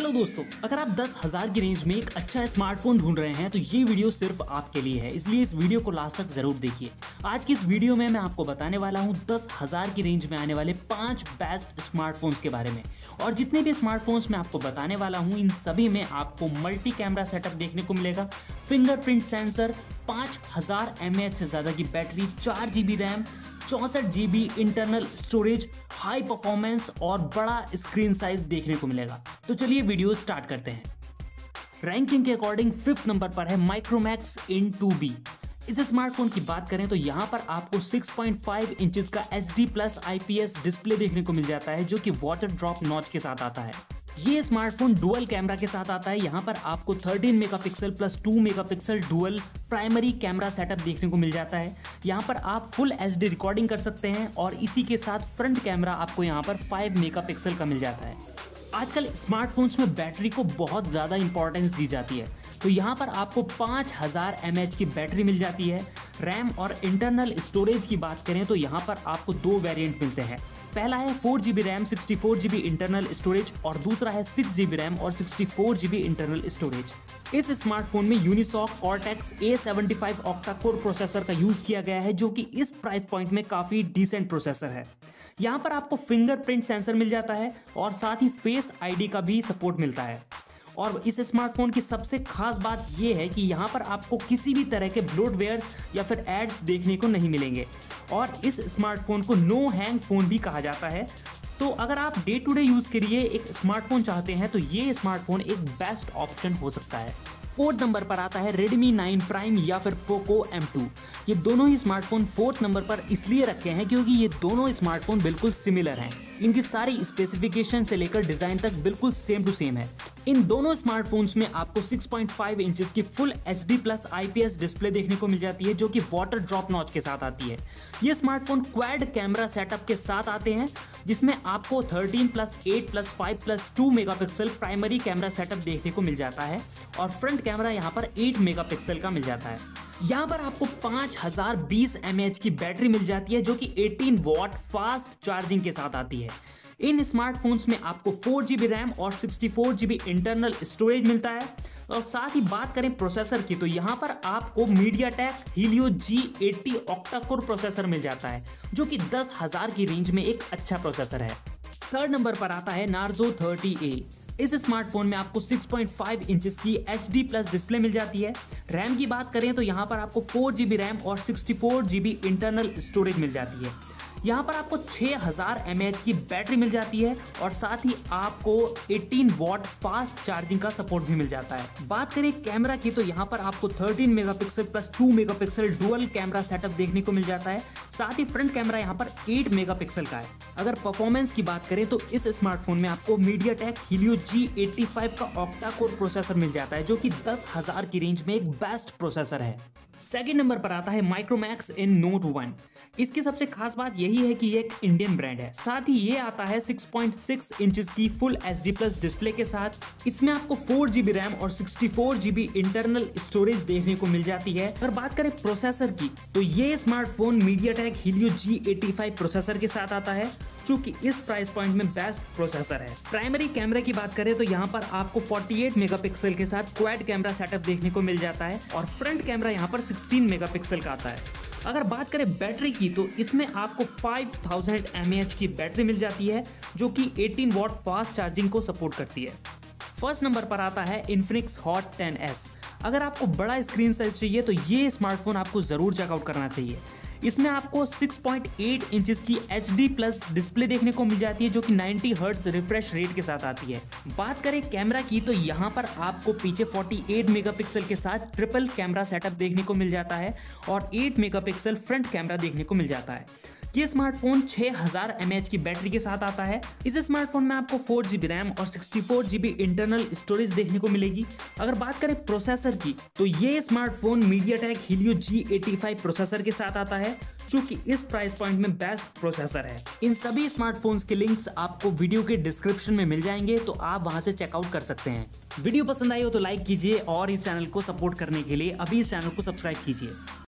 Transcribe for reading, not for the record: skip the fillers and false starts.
Hello दोस्तों, अगर आप 10,000 की रेंज में एक अच्छा स्मार्टफोन ढूंढ रहे हैं तो ये वीडियो सिर्फ आपके लिए है, इसलिए इस वीडियो को लास्ट तक जरूर देखिए। आज की इस वीडियो में मैं आपको बताने वाला हूँ 10,000 की रेंज में आने वाले 5 बेस्ट स्मार्टफोन्स के बारे में। और जितने भी स्मार्टफोन्स मैं आपको बताने वाला हूँ इन सभी में आपको मल्टी कैमरा सेटअप देखने को मिलेगा, फिंगरप्रिंट सेंसर, 5000 mAh से ज़्यादा की battery, 4 GB RAM, 64 GB internal storage, high performance और बड़ा स्क्रीन साइज देखने को मिलेगा। तो चलिए वीडियो स्टार्ट करते हैं। रैंकिंग के अकॉर्डिंग 5th नंबर पर है माइक्रोमैक्स इन 2B। इस स्मार्टफोन की बात करें तो यहाँ पर आपको 6.5 इंचेस का HD+ IPS डिस्प्ले देखने को मिल जाता है, जो कि वाटर ड्रॉप नॉच के साथ आता है। ये स्मार्टफोन डुअल कैमरा के साथ आता है। यहाँ पर आपको 13 megapixel plus 2 megapixel dual primary camera setup देखने को मिल जाता है। यहाँ पर आप फुल HD रिकॉर्डिंग कर सकते हैं और इसी के साथ फ्रंट कैमरा आपको यहाँ पर 5 मेगापिक्सल का मिल जाता है। आजकल स्मार्टफोन्स में बैटरी को बहुत ज़्यादा इंपॉर्टेंस दी जाती है, तो यहाँ पर आपको 5000 mAh की बैटरी मिल जाती है। रैम और इंटरनल स्टोरेज की बात करें तो यहाँ पर आपको 2 वेरिएंट मिलते हैं। पहला है 4 GB RAM 64 GB internal storage और दूसरा है 6 GB रैम और 64 GB इंटरनल स्टोरेज। इस स्मार्टफोन में Unisoc cortex A75 octa core processor का यूज किया गया है, जो कि इस प्राइस पॉइंट में काफी डिसेंट प्रोसेसर है। यहाँ पर आपको फिंगरप्रिंट सेंसर मिल जाता है और साथ ही फेस ID का भी सपोर्ट मिलता है। और इस स्मार्टफोन की सबसे खास बात यह है कि यहाँ पर आपको किसी भी तरह के ब्लोटवेयर्स या फिर एड्स देखने को नहीं मिलेंगे और इस स्मार्टफोन को नो हैंग फोन भी कहा जाता है। तो अगर आप डे टू डे यूज के लिए एक स्मार्टफोन चाहते हैं तो ये स्मार्टफोन एक बेस्ट ऑप्शन हो सकता है। 4th नंबर पर आता है Redmi 9 Prime या फिर Poco M2। ये दोनों ही स्मार्टफोन 4th नंबर पर इसलिए रखे हैं क्योंकि ये दोनों स्मार्टफोन बिल्कुल सिमिलर हैं। इनकी सारी स्पेसिफिकेशन से लेकर डिजाइन तक बिल्कुल सेम टू सेम है। इन दोनों स्मार्टफोन्स में आपको 6.5 इंचेस की फुल HD+ IPS डिस्प्ले देखने को मिल जाती है, जो कि वाटर ड्रॉप नॉच के साथ आती है। ये स्मार्टफोन क्वाड कैमरा सेटअप के साथ आते हैं, जिसमें आपको 13+8+5+2 मेगापिक्सल प्राइमरी कैमरा सेटअप देखने को मिल जाता है और फ्रंट कैमरा यहाँ पर 8 मेगापिक्सल का मिल जाता है। यहाँ पर आपको 5020 mAh की बैटरी मिल जाती है, जो कि 18 वॉट फास्ट चार्जिंग के साथ आती है। इन स्मार्टफोन्स में आपको 4 GB रैम और 64 GB इंटरनल स्टोरेज मिलता है। और साथ ही बात करें प्रोसेसर की तो यहाँ पर आपको MediaTek Helio G80 octa core processor मिल जाता है, जो कि 10,000 की रेंज में एक अच्छा प्रोसेसर है। 3rd नंबर पर आता है Narzo 30A। इस स्मार्टफोन में आपको 6.5 इंचेस की HD+ डिस्प्ले मिल जाती है। रैम की बात करें तो यहाँ पर आपको 4 GB रैम और 64 GB इंटरनल स्टोरेज मिल जाती है। यहाँ पर आपको 6000 mAh की बैटरी मिल जाती है और साथ ही आपको 18 वॉट फास्ट चार्जिंग का सपोर्ट भी मिल जाता है। बात करें कैमरा की तो यहाँ पर आपको 13 megapixel plus 2 megapixel dual camera setup देखने को मिल जाता है। साथ ही फ्रंट कैमरा यहाँ पर 8 मेगापिक्सल का है। अगर परफॉर्मेंस की बात करें तो इस स्मार्टफोन में आपको MediaTek Helio G85 का ऑक्टा कोर प्रोसेसर मिल जाता है, जो कि 10,000 की रेंज में एक बेस्ट प्रोसेसर है। 2nd नंबर पर आता है माइक्रोमैक्स इन Note 1। इसकी सबसे खास बात यही है कि ये एक इंडियन ब्रांड है। साथ ही ये आता है 6.6 इंचेस की फुल HD+ डिस्प्ले के साथ। इसमें आपको 4 GB रैम और 64 GB इंटरनल स्टोरेज देखने को मिल जाती है। अगर बात करें प्रोसेसर की तो ये smartphone MediaTek Helio G85 processor के साथ आता है, जो कि इस प्राइस पॉइंट में बेस्ट प्रोसेसर है। प्राइमरी कैमरा की बात करें तो यहाँ पर आपको 48 मेगापिक्सल के साथ क्वाड कैमरा सेटअप देखने को मिल जाता है और फ्रंट कैमरा यहाँ पर 16 मेगापिक्सल का आता है। अगर बात करें बैटरी की तो इसमें आपको 5000 mAh की बैटरी मिल जाती है, जो कि 18 वॉट फास्ट चार्जिंग को सपोर्ट करती है। 1st नंबर पर आता है Infinix Hot 10s। अगर आपको बड़ा स्क्रीन साइज चाहिए तो ये स्मार्टफोन आपको जरूर चेकआउट करना चाहिए। इसमें आपको 6.8 इंचेस की HD+ डिस्प्ले देखने को मिल जाती है, जो कि 90 हर्ट्ज रिफ्रेश रेट के साथ आती है। बात करें कैमरा की तो यहाँ पर आपको पीछे 48 मेगापिक्सल के साथ ट्रिपल कैमरा सेटअप देखने को मिल जाता है और 8 मेगापिक्सल फ्रंट कैमरा देखने को मिल जाता है। ये स्मार्टफोन 6000 mAh की बैटरी के साथ आता है। इस स्मार्टफोन में आपको 4 GB रैम और 64 GB इंटरनल स्टोरेज देखने को मिलेगी। अगर बात करें प्रोसेसर की तो ये smartphone MediaTek Helio G85 processor के साथ आता है, जो कि इस प्राइस पॉइंट में बेस्ट प्रोसेसर है। इन सभी स्मार्टफोन्स के लिंक्स आपको वीडियो के डिस्क्रिप्शन में मिल जाएंगे, तो आप वहां से चेकआउट कर सकते हैं। वीडियो पसंद आई हो तो लाइक कीजिए और इस चैनल को सपोर्ट करने के लिए अभी इस चैनल को सब्सक्राइब कीजिए।